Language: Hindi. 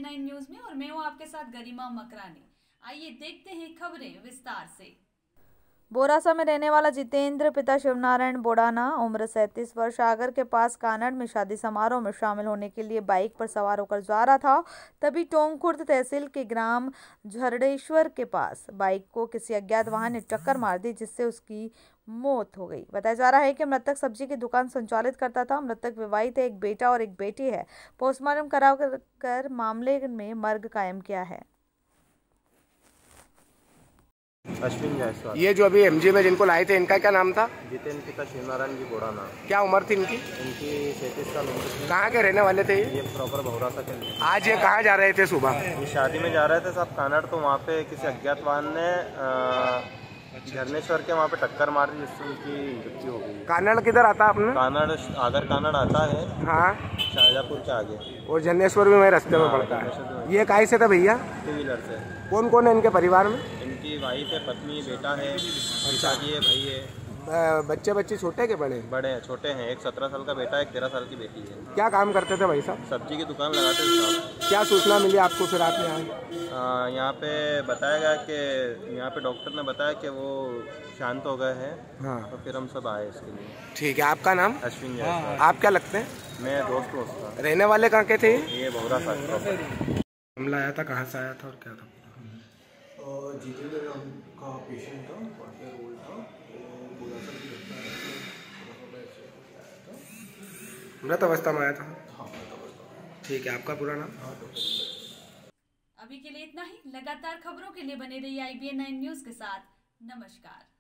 IBN9 न्यूज में और मैं हूँ आपके साथ गरिमा मकरानी। आइए देखते हैं खबरें विस्तार से। बोरासा में रहने वाला जितेंद्र पिता शिवनारायण बोडाना उम्र 37 वर्ष आगर के पास कानड़ में शादी समारोह में शामिल होने के लिए बाइक पर सवार होकर जा रहा था। तभी टोंकखुर्द तहसील के ग्राम झरड़ेश्वर के पास बाइक को किसी अज्ञात वाहन ने टक्कर मार दी, जिससे उसकी मौत हो गई। बताया जा रहा है कि मृतक सब्जी की दुकान संचालित करता था। मृतक विवाहित है, एक बेटा और एक बेटी है। पोस्टमार्टम कराकर मामले में मर्ग कायम किया है। अश्विन जायसवाल। ये जो अभी एमजी में जिनको लाए थे, इनका क्या नाम था? जितेंद्र पिता शिवनारायण जी बोडाना। क्या उम्र थी इनकी? इनकी 37 साल उम्र थी। कहाँ के रहने वाले थे ये प्रॉपर भौरासा के लिए। आज ये कहाँ जा रहे थे सुबह? ये शादी में जा रहे थे साहब कानड़, तो वहाँ पे किसी अज्ञात वाहन ने झरनेश्वर के वहाँ पे टक्कर मार दी, जिससे उनकी मृत्यु हो गई। कानड़ किधर आता अपने? कानड़ आगर कानड़ आता है, हाँ, शाहजहाँपुर के आगे। और झरनेश्वर भी मेरे रास्ते में पड़ता है। ये काहे से था भैया? 2 व्हीलर से। कौन कौन है इनके परिवार में? इनकी वाइफ है, पत्नी, बेटा है, पिताजी है, भाई है। बच्चे बच्चे छोटे के बड़े? बड़े हैं, छोटे हैं। एक 17 साल का बेटा है, एक 13 साल की बेटी है। क्या काम करते थे भाई साहब? सब्जी की दुकान लगाते थे साहब। क्या सूचना मिली आपको फिर आप यहाँ आए? यहाँ पे बताया गया कि यहाँ पे डॉक्टर ने बताया कि वो शांत हो गए हैं। हाँ, तो फिर हम सब आए इसके लिए। ठीक है। आपका नाम? अश्विन जायसवाल। आप क्या लगते हैं? मैं दोस्त हूँ उसका। रहने वाले कहाँ के थे? ये भौरासा। हमला आया था, कहाँ से आया था और क्या था? जितेंद्र नाम का पेशेंट था, 5 ईयर ओल्ड था। बोरासा की घटना है, मृत अवस्था में आया था। हाँ, मृत अवस्था। ठीक है। आपका पूरा नाम? अभी के लिए इतना ही। लगातार खबरों के लिए बने रहिए IBN9 न्यूज के साथ। नमस्कार।